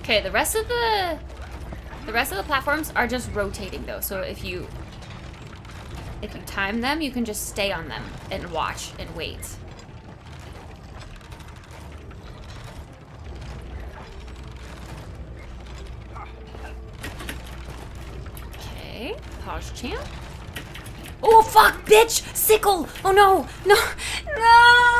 Okay, the rest of the platforms are just rotating though. So if you time them, you can just stay on them and watch and wait. Okay, pause champ. Oh fuck, bitch! Sickle! Oh no! No! No!